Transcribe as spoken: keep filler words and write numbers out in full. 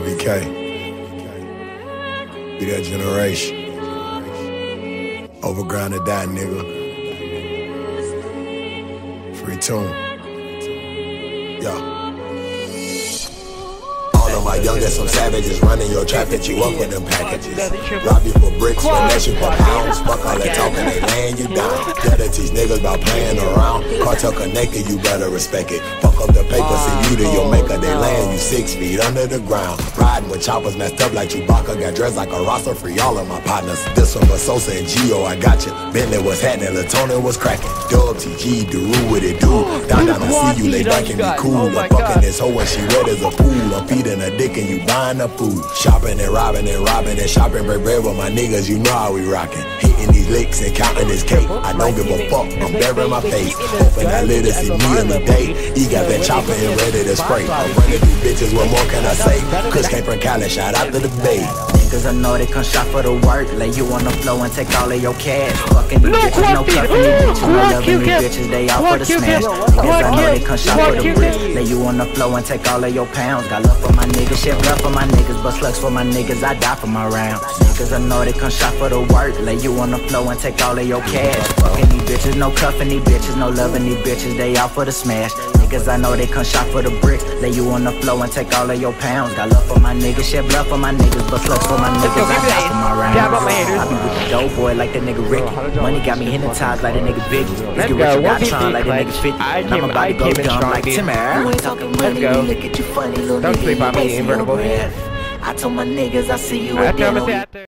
Lil V K. Be that generation. Overground to die, nigga. Free tune. Yo. All of my youngest, some savages running your trap, hit you up with them packages. Rob you for bricks, finesse you for pounds. Fuck all that talking, they laying you down. Gotta teach niggas about playing around. Cartel connected, you better respect it. Fuck up the paper, see you to your maker. They laying you six feet under the ground. Riding with choppers messed up like Chewbacca. Got dressed like a roster, free all of my partners. This one was Sosa and Gio, I got you. Bentley was happening, Latona was cracking. Dub, T G, Daru, what it do? Down, down, I see you, they back and be cool. I'm fucking this hoe when she wet as a pool. I'm feeding a dick and you buying the food. Shopping and robbing and robbing and shopping, break bread with my niggas, you know how we rockin'. Hitting these licks and counting this cake. I don't give a fuck, I'm burying my face. Hoping I live to see me in the day. He got that chopper and ready to spray. I'm running through bitches, what more can I say? Kush came from Cali, shout out to the Bay. Niggas I know they come shop for the work. Lay you on the floor and take all of your cash. Fucking these bitches, no cuffing these bitches, no loving these bitches, they all for the smash. Niggas I know they come shop for the brick. Lay you on the floor and take all of your pounds. Got love for my niggas, shit love for my niggas, but slugs for my niggas, I die for my rounds. Niggas I know they come shop for the work. Lay you on the floor and take all of your cash. Fucking these bitches, no cuffing these bitches, no loving these bitches, they all for the smash. Niggas I know they come shop for the brick. Lay you on the floor and take all of your pounds. Got love for my niggas, shit love for my niggas, but slugs for my niggas, I die for my rounds. I be with the dope boy like that nigga Ricky. Money got me hypnotized like that nigga Biggie. Let's get rich or got Tron like that nigga fifty. And I'm about to go dumb like Timmer. You ain't talking money, look at you funny little nigga. Don't sleep on me, invertible. I told my niggas I see you again.